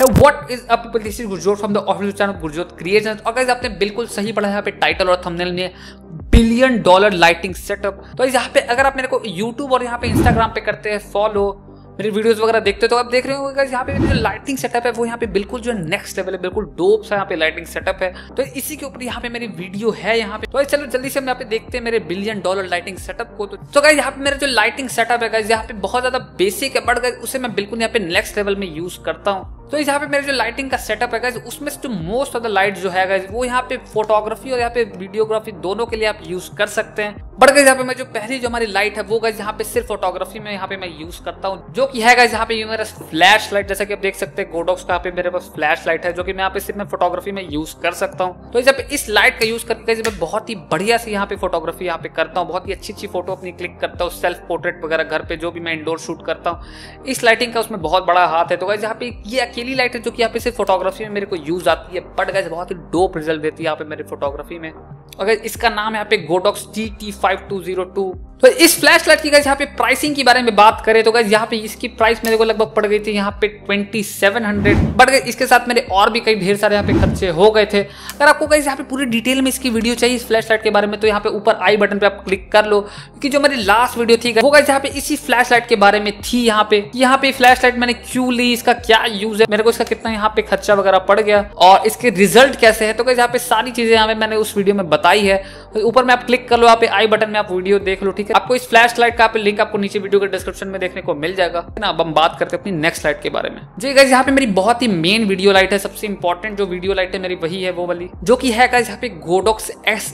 What is up people, this is Gurjot from the official channel Gurjot creations. और guys आपने बिल्कुल सही पढ़ा है यहाँ पे टाइटल और थंबनेल में $1 बिलियन लाइटिंग सेटअप। तो यहाँ पे अगर आप मेरे को यूट्यूब और यहाँ पे इंस्टाग्राम पे करते हैं फॉलो, मेरी वीडियोस वगैरह देखते हो तो आप देख रहे होंगे यहाँ पे जो लाइटिंग सेटअप है वो यहाँ पे बिल्कुल जो नेक्स्ट लेवल है, बिल्कुल डोप सा यहाँ पे लाइटिंग सेटअप है। तो इसी के ऊपर यहाँ पे मेरी वीडियो है यहाँ पे। तो चलो जल्दी से हम यहाँ पे देखते हैं मेरे $1 बिलियन लाइटिंग सेटअप को। तो गाइस यहाँ पे मेरा जो लाइटिंग सेटअप है गाइस यहाँ पे बहुत ज्यादा बेसिक है, बट गाइस उसे मैं बिल्कुल यहाँ पे नेक्स्ट लेवल में यूज करता हूँ। तो यहाँ पे मेरे जो लाइटिंग का सेटअप है गाइस उसमें जो मोस्ट ऑफ द लाइट जो है गाइस वो यहाँ पे फोटोग्राफी और यहाँ पे वीडियोग्राफी दोनों के लिए आप यूज कर सकते हैं। बट गाइस यहाँ पे मैं जो पहली जो हमारी लाइट है वो गाइस यहाँ पे सिर्फ फोटोग्राफी में यहाँ पे मैं यूज करता हूँ, जो कि है गाइस यहाँ पे ये मेरा फ्लैश लाइट। जैसा कि आप देख सकते हैं गोडॉक्स का यहाँ पे मेरे पास फ्लैश लाइट है जो कि मैं यहाँ पे सिर्फ फोटोग्राफी में यूज कर सकता हूँ। तो यहाँ पे इस लाइट का यूज करके मैं बहुत ही बढ़िया से यहाँ पे फोटोग्राफी यहाँ पे करता हूँ, बहुत ही अच्छी फोटो अपनी क्लिक करता हूँ, सेल्फ पोर्ट्रेट वगैरह घर पे जो भी मैं इंडोर शूट करता हूँ। इस लाइटिंग का उसमें बहुत बड़ा हाथ है। तो गाइस यहाँ पे ये अकेली लाइट है जो कि यहाँ पे सिर्फ फोटोग्राफी में मेरे को यूज आती है, बट गाइस बहुत ही डोप रिजल्ट देती है यहाँ पे मेरे फोटोग्राफी में। और गाइस इसका नाम है यहाँ पे गोडॉक्स GT5202। तो इस फ्लैश लाइट की गाइस यहाँ पे प्राइसिंग के बारे में बात करें तो गाइस यहाँ पे इसकी प्राइस मेरे को लगभग पड़ गई थी यहाँ पे 2700। बट गाइस इसके साथ मेरे और भी कई ढेर सारे यहाँ पे खर्चे हो गए थे। अगर आपको गाइस यहाँ पे पूरी डिटेल में इसकी वीडियो चाहिए इस फ्लैश लाइट के बारे में तो यहाँ पे ऊपर आई बटन पे आप क्लिक कर लो, क्योंकि जो मेरी लास्ट वीडियो थी वो गाइस यहाँ पे इसी फ्लैश लाइट के बारे में थी। यहाँ पे फ्लैश लाइट मैंने क्यों ली, इसका क्या यूज है, मेरे को इसका कितना यहाँ पे खर्चा वगैरह पड़ गया और इसके रिजल्ट कैसे है, तो गाइस यहाँ पे सारी चीजें यहाँ पे मैंने उस वीडियो में बताई है। ऊपर में आप क्लिक कर लो, यहाँ पे आई बटन में आप वीडियो देख लो, ठीक है। आपको इस फ्लैश लाइट का लिंक आपको नीचे वीडियो के डिस्क्रिप्शन में देखने को मिल जाएगा ना। अब हम बात करते हैं अपनी नेक्स्ट लाइट के बारे में। जी गाइस यहाँ पे मेरी बहुत ही मेन वीडियो लाइट है, सबसे इंपॉर्टेंट जो वीडियो लाइट है मेरी वही है वो वाली, जो कि है गाइस यहाँ पे गोडॉक्स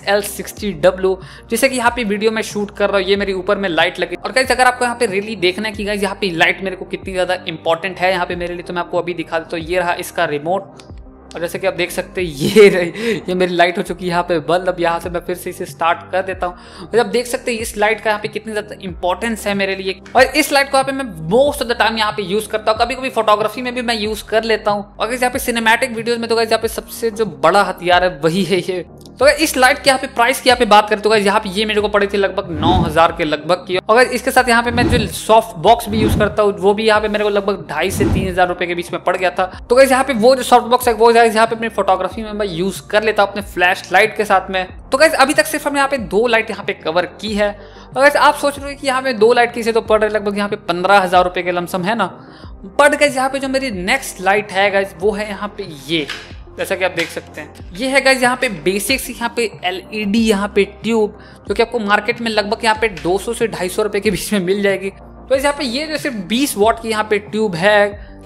XL60W, जैसे कि यहाँ पे वीडियो में शूट कर रहा हूँ। ये मेरी ऊपर में लाइट लगी। और गाइस अगर आपको यहाँ पे रियली देखना है कि गाइस यहाँ पे लाइट मेरे को कितनी ज्यादा इंपॉर्टेंट है यहाँ पे मेरे लिए, तो मैं आपको अभी दिखा देता हूँ। ये रहा इसका रिमोट, और जैसे कि आप देख सकते हैं ये मेरी लाइट हो चुकी है यहाँ पे बंद। अब यहाँ से मैं फिर से इसे स्टार्ट कर देता हूँ। तो आप देख सकते हैं इस लाइट का यहाँ पे कितनी ज्यादा इंपॉर्टेंस है मेरे लिए, और इस लाइट को यहाँ पे मैं मोस्ट ऑफ द टाइम यहाँ पे यूज करता हूँ। कभी कभी फोटोग्राफी में भी मैं यूज कर लेता हूँ। और यहाँ पे सिनेमैटिक वीडियोज में तो यहाँ पे सबसे जो बड़ा हथियार है वही है ये। तो इस लाइट के यहाँ पे प्राइस की यहाँ पे बात करें तो यहाँ पे ये मेरे को पड़ी थी लगभग 9000 के लगभग की। और इसके साथ यहाँ पे मैं जो सॉफ्ट बॉक्स भी यूज करता हूँ वो भी यहाँ पे मेरे को लगभग 2500 से 3000 रुपए के बीच में पड़ गया था। तो गाइस यहाँ पे वो जो सॉफ्ट बॉक्स है वो यहाँ पे अपनी फोटोग्राफी में मैं यूज कर लेता हूँ अपने फ्लैश लाइट के साथ में। तो गाइस अभी तक सिर्फ हमने यहाँ पे 2 लाइट यहाँ पे कवर की है। और गाइस आप सोच रहे हो कि यहाँ पे 2 लाइट की से तो पड़ रहे लगभग यहाँ पे 15000 रुपए के लमसम है ना। बट गाइस यहाँ पे जो मेरी नेक्स्ट लाइट है गाइस वो है यहाँ पे ये, जैसा कि आप देख सकते हैं ये है गाइस यहाँ पे बेसिक सी यहाँ पे LED यहाँ पे ट्यूब, जो कि आपको मार्केट में लगभग यहाँ पे 200 से 250 रुपए के बीच में मिल जाएगी। तो यहाँ पे ये जो सिर्फ 20 वॉट की यहाँ पे ट्यूब है।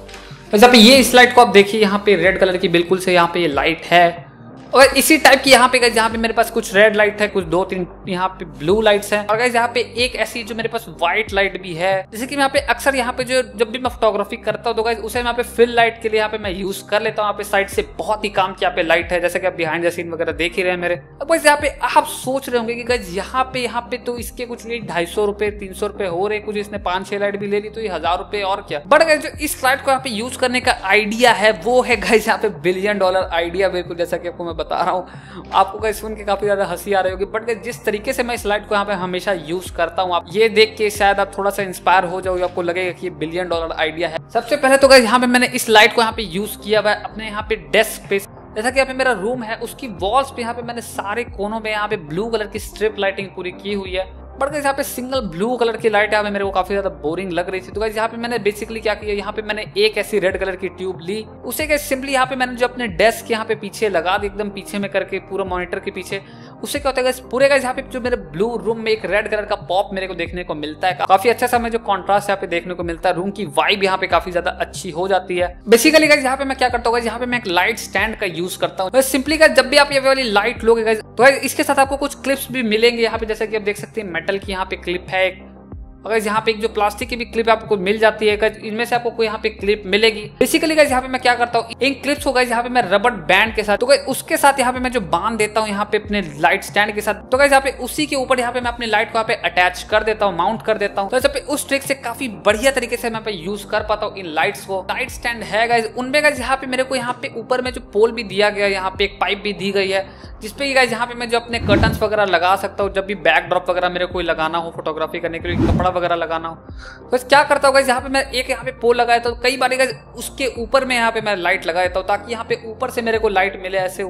तो यहाँ पे ये इस लाइट को आप देखिए यहाँ पे रेड कलर की बिल्कुल से यहाँ पे ये लाइट है। और इसी टाइप की यहाँ पे गाइस यहाँ पे मेरे पास कुछ रेड लाइट है, कुछ 2-3 यहाँ पे ब्लू लाइट्स हैं। और गाइस यहाँ पे एक ऐसी जो मेरे पास व्हाइट लाइट भी है, जैसे कि मैं यहाँ पे अक्सर यहाँ पे जो जब भी मैं फोटोग्राफी करता हूँ तो गाइस उसे यहाँ पे फिल लाइट के लिए यहाँ पे मैं यूज कर लेता हूँ। यहाँ पे साइड से बहुत ही काम की यहाँ पे लाइट है, जैसे कि आप बिहाइंड द सीन वगैरह देख ही रहे हैं मेरे। अब गाइस यहाँ पे आप सोच रहे होंगे कि गाइस यहाँ पे तो इसके कुछ 250 रुपए 300 रुपए हो रहे, कुछ इसने 5-6 लाइट भी ले ली तो ये 1000 रुपए और क्या। बट गाइस जो इस लाइट को यहाँ पे यूज करने का आइडिया है वो है गाइस यहाँ पे $1 बिलियन आइडिया, बिल्कुल जैसा कि आपको मैं बता रहा हूँ। आपको गाइस सुन के काफी ज्यादा हंसी आ रही होगी, बट जिस तरीके से मैं इस लाइट को यहाँ पे हमेशा यूज करता हूँ, आप ये देख के शायद आप थोड़ा सा इंस्पायर हो जाओगे, आपको लगेगा कि ये $1 बिलियन आइडिया है। सबसे पहले तो गाइस यहाँ पे मैंने इस लाइट को यहाँ पे यूज किया हुआ है अपने यहाँ पे डेस्क पे। जैसा कि यहाँ पे मेरा रूम है उसकी वॉल्स पे यहाँ पे मैंने सारे कोनों में यहाँ पे ब्लू कलर की स्ट्रिप लाइटिंग पूरी की हुई है। बट गाइस यहाँ पे सिंगल ब्लू कलर की लाइट यहाँ पे मेरे को काफी ज्यादा बोरिंग लग रही थी। तो गाइस यहाँ पे मैंने बेसिकली क्या किया, यहाँ पे मैंने एक ऐसी रेड कलर की ट्यूब ली, उसे गाइस सिंपली यहाँ पे मैंने जो अपने डेस्क यहाँ पे पीछे लगा दी, एकदम पीछे में करके पूरा मॉनिटर के पीछे। उससे क्या होता है गाइस पूरे गाइस यहाँ पे जो मेरे ब्लू रूम में एक रेड कलर का पॉप मेरे को देखने को मिलता है, काफी अच्छा सा जो कॉन्ट्रास्ट यहाँ पे देखने को मिलता है, रूम की वाइब यहाँ पे काफी ज्यादा अच्छी हो जाती है। बेसिकली गाइस यहाँ पे मैं क्या करता हूँ, यहाँ पे मैं एक लाइट स्टैंड का यूज करता हूँ। सिंपली गाइस जब भी आप ये वाली लाइट लोगे गाइस तो इसके साथ आपको कुछ क्लिप्स भी मिलेंगे यहाँ पे, जैसे कि आप देख सकते हैं मेटल की यहाँ पे क्लिप है एक, अगर यहाँ पे एक जो प्लास्टिक की भी क्लिप आपको मिल जाती है, इनमें से आपको कोई यहाँ पे क्लिप मिलेगी। बेसिकली गाइस यहाँ पे मैं क्या करता हूँ, इन क्लिप्स को गाइस यहाँ पे मैं रबर बैंड के साथ तो गाइस उसके साथ यहाँ पे मैं जो बांध देता हूँ यहाँ पे अपने लाइट स्टैंड के साथ। तो गाइस यहाँ पे उसी के ऊपर यहाँ पे मैं अपनी लाइट को यहाँ पे अटैच कर देता हूँ, माउंट कर देता हूँ। तो यहाँ पे उस ट्रिक से काफी बढ़िया तरीके से मैं यूज कर पाता हूँ इन लाइट्स को। लाइट स्टैंड है गाइस, उनमें गाइस यहाँ पे मेरे को यहाँ पे ऊपर में जो पोल भी दिया गया, यहाँ पे एक पाइप भी दी गई है, जिसपे गाइस यहाँ पे मैं जो अपने कर्टन्स वगैरह लगा सकता हूँ। जब भी बैकड्रॉप वगैरह मेरे को लगाना हो फोटोग्राफी करने के लिए, कपड़ा वगैरह लगाना हो। तो क्या करता हूँ गाइस, यहाँ पे मैं एक यहाँ पे पोल लगाया तो कई बार गाइस उसके ऊपर में यहाँ पे मैं लाइट लगा देता हूँ, ताकि यहाँ पे ऊपर से मेरे को लाइट मिले, ऐसे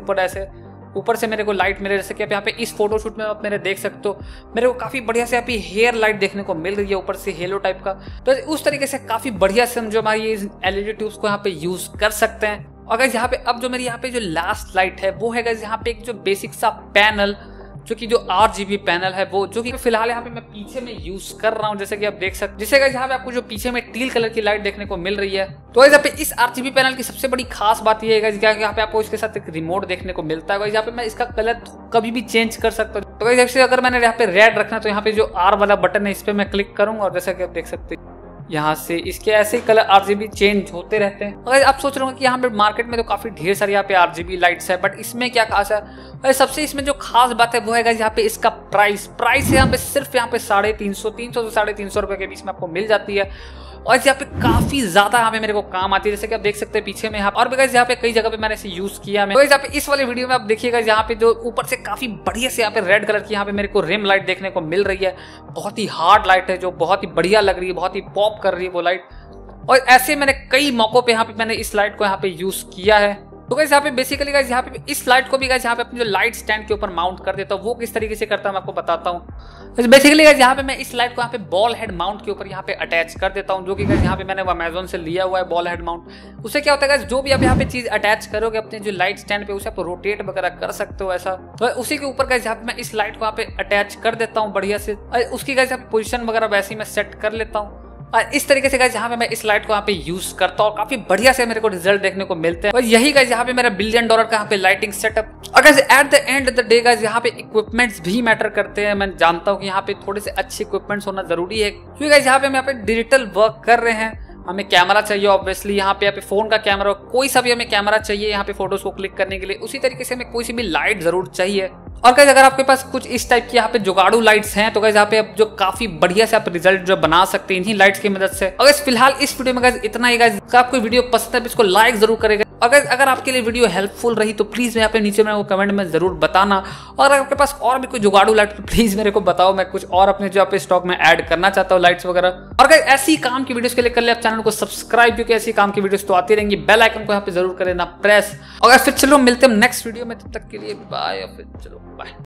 ऊपर से मेरे को लाइट मिले। जैसे कि आप यहाँ पे इस फोटोशूट में आप मेरे देख सकते हो, मेरे को काफ़ी बढ़िया से यहाँ पे हेयर लाइट देखने को मिल रही है, ऊपर से हेलो टाइप का। तो उस तरीके से काफ़ी बढ़िया से हम जो हमारी LED ट्यूब्स को यहाँ पे यूज़ कर सकते हैं। और गाइस यहाँ पे अब जो मेरी यहाँ पे जो लास्ट लाइट है वो है गाइस यहाँ पे एक जो बेसिक सा पैनल, जो कि जो RGB पैनल है वो, जो कि फिलहाल यहाँ पे मैं पीछे में यूज कर रहा हूँ, जैसे कि आप देख सकते हैं। जैसे गाइस यहाँ पे आपको जो पीछे में टील कलर की लाइट देखने को मिल रही है। तो गाइस यहाँ पे इस RGB पैनल की सबसे बड़ी खास बात ये है गाइस, यहाँ पे आपको इसके साथ एक रिमोट देखने को मिलता है। गाइस यहाँ पे मैं इसका कलर कभी भी चेंज कर सकता हूँ। तो गाइस जैसे अगर मैंने यहाँ पे रेड रखना तो यहाँ पे जो R वाला बटन है इस पे मैं क्लिक करूंगा, और जैसा कि आप देख सकते हैं यहाँ से इसके ऐसे ही कलर RGB चेंज होते रहते हैं। अगर आप सोच रहे हो कि यहाँ पे मार्केट में तो काफी ढेर सारी यहाँ पे RGB लाइट्स है, बट इसमें क्या खास है? और सबसे इसमें जो खास बात है वो है यहाँ पे इसका प्राइस है यहाँ पे सिर्फ यहाँ पे 350 से 350 रुपए के बीच में आपको मिल जाती है। और यहाँ पे काफी ज्यादा यहाँ पे मेरे को काम आती है, जैसे कि आप देख सकते हैं पीछे में यहाँ और भी गाइस यहाँ पे कई जगह पे मैंने इसे यूज किया। मैं यहाँ पे इस वाले वीडियो में आप देखिएगा यहाँ पे जो ऊपर से काफी बढ़िया से यहाँ पे रेड कलर की यहाँ पे मेरे को रिम लाइट देखने को मिल रही है। बहुत ही हार्ड लाइट है, जो बहुत ही बढ़िया लग रही है, बहुत ही पॉप कर रही है वो लाइट। और ऐसे मैंने कई मौकों पे यहाँ पे मैंने इस लाइट को यहाँ पे यूज किया है। तो गाइस यहाँ पे बेसिकली गाइस यहाँ पे इस लाइट को भी गाइस यहाँ पे अपनी जो लाइट स्टैंड के ऊपर माउंट कर देता हूँ। वो किस तरीके से करता हूँ मैं आपको बताता हूँ। बेसिकली गाइस यहाँ पे मैं इस लाइट को यहाँ पे बॉल हेड माउंट के ऊपर यहाँ पे अटैच कर देता हूँ, जो कि गाइस यहाँ पे मैंने अमेज़न से लिया हुआ है बॉल हेड माउंट। उससे क्या होता है गाइस, जो भी आप यहाँ पे चीज अटैच करोगे अपने जो लाइट स्टैंड पे, उसे आप रोटेट वगैरह कर सकते हो ऐसा। तो उसी के ऊपर गाइस यहाँ पे मैं इस लाइट को यहाँ पे अटैच कर देता हूँ बढ़िया से। उसकी गाइस यहाँ पे पोजिशन वगैरह वैसे ही मैं सेट कर लेता हूँ। इस तरीके से गाइस यहाँ पे मैं इस लाइट को यहाँ पे यूज करता हूँ, काफी बढ़िया से मेरे को रिजल्ट देखने को मिलते हैं। और यही गाइस यहाँ पे मेरा $1 बिलियन का यहाँ पे लाइटिंग सेटअप। और guys at the end of the day guys यहाँ पे इक्विपमेंट्स भी मैटर करते हैं। मैं जानता हूँ कि यहाँ पे थोड़े से अच्छे इक्विपमेंट्स होना जरूरी है, क्योंकि गाइस यहाँ पे हम यहाँ पे डिजिटल वर्क कर रहे हैं। हमें कैमरा चाहिए ऑब्वियसली, यहाँ पे फोन का कैमरा, कोई सा भी हमें कैमरा चाहिए यहाँ पे फोटोज को क्लिक करने के लिए। उसी तरीके से हमें कोई सी भी लाइट जरूर चाहिए। और गाइस अगर आपके पास कुछ इस टाइप की यहाँ पे जुगाड़ू लाइट्स हैं तो गाइस यहाँ पे आप जो काफी बढ़िया से आप रिजल्ट जो बना सकते हैं इन्हीं लाइट्स की मदद से। और फिलहाल इस वीडियो में गाइस इतना ही। गाइस आपको वीडियो पसंद है इसको लाइक जरूर करेगा। अगर आपके लिए वीडियो हेल्पफुल रही तो प्लीज यहाँ पे नीचे में वो कमेंट में जरूर बताना। और अगर आपके पास और भी कोई जुगाड़ू लाइट तो प्लीज मेरे को बताओ, मैं कुछ और अपने जो आप स्टॉक में ऐड करना चाहता हूँ लाइट्स वगैरह। और गाइस ऐसी काम की वीडियोस के लिए कर ले आप चैनल को सब्सक्राइब, क्योंकि ऐसी काम की वीडियोस तो आती रहेंगी। बेल आइकन को यहाँ पे जरूर कर लेना प्रेस। और फिर चलो मिलते हैं नेक्स्ट वीडियो में, तब तक के लिए बाय। और फिर चलो बाय।